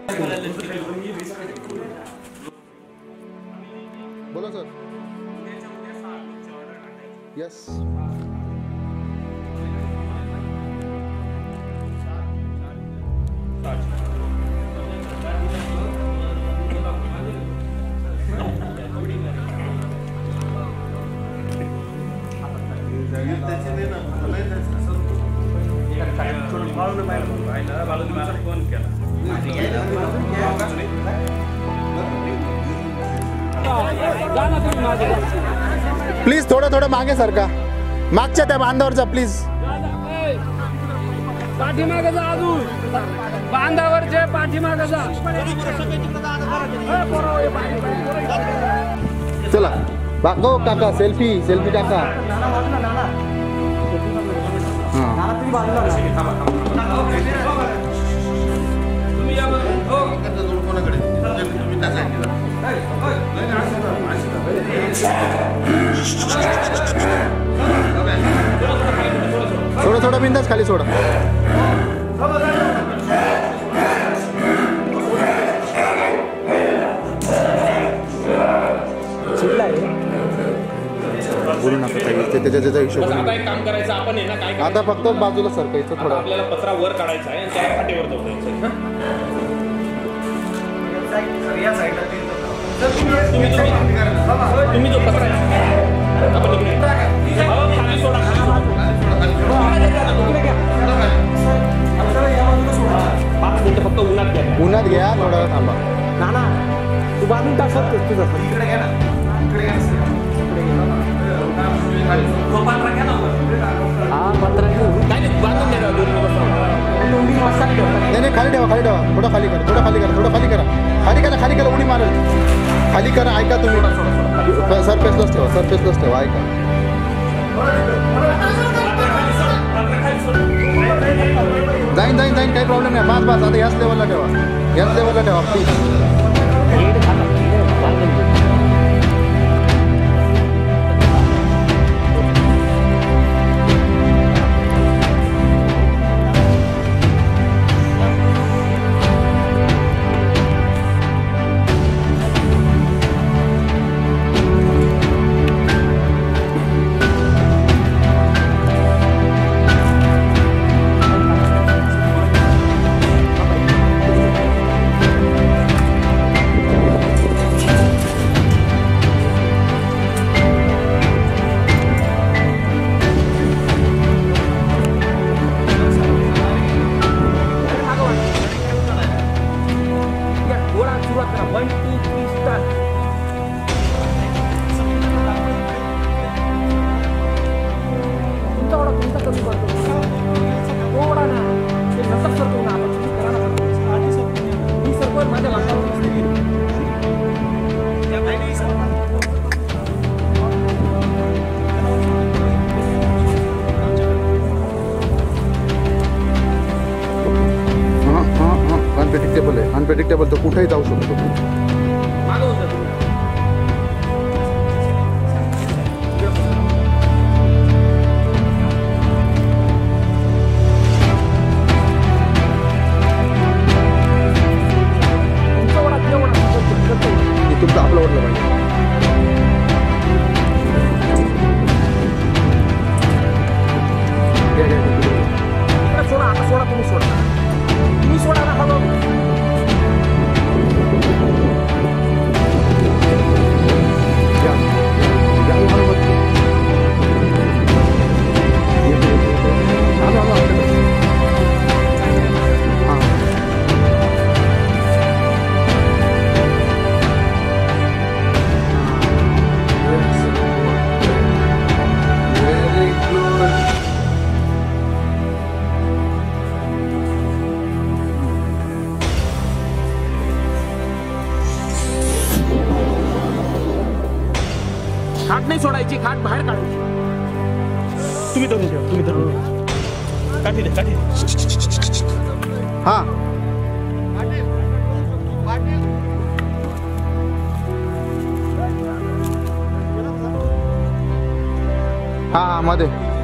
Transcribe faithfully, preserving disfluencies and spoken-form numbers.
बोला sir. Yes. Please थोडं थोडं मागे सरका. मागच्या त्या बांधावरचा प्लीज. पाठीमागे जा. अजून बांधावरचे पाठीमागे जा. चला बाको काका. सेल्फी सेल्फी काका. थोडं थोडं बिंदास खाली सोडा. बोलू नका काही. त्याच्या त्याच्या हिशोबाने एक काम करायचं आपण आहे ना. काय आता फक्त बाजूला सरकायचं थोडं. आपल्याला पत्रा वर काढायचा आहे आणि त्या फाटीवर जायचं. या साईडला तुम्ही तुम्ही जो पत्रा आपण खाली सोडा. पाच मिनिटं फक्त उन्हात घ्या. उन्हात घ्या. थोडं थांबा. ना ना तू बांधून टाक शकतोस तुझं. इकडे घ्या ना. इकडे घ्या. पत्रा घ्या ना. हा पत्रा घेऊ. काय नाही बांधून द्या. नाही नाही खाली ठेवा. खाली ठेवा. थोडं खाली करा. थोडं खाली करा. थोडं खाली करा. खाली करा. खाली करा. उडी मारेल. खाली करा. ऐका तुम्ही. सरफेसलाच ठेवा. सरफेसलाच ठेवा. ऐका. जाईन जाईन जाईन काही प्रॉब्लेम नाही. पाच पाच. आता याच लेवलला ठेवा. याच लेवलला ठेवा प्लीज. अनप्रेडिक्टेबल आहे. अनप्रेडिक्टेबल तर कुठेही जाऊ शकतो. तुमचं आपलं वाटलं पाहिजे. सोडा. आता सोडा. तुम्ही सोडा. तुम्ही सोडा ना. हळू. खाट नाही सोडायची. खाट बाहेर काढायची. तुम्ही धरून ठेवा. तुम्ही धरून ठेवा. काठी दे. काठी. हा हा मध्ये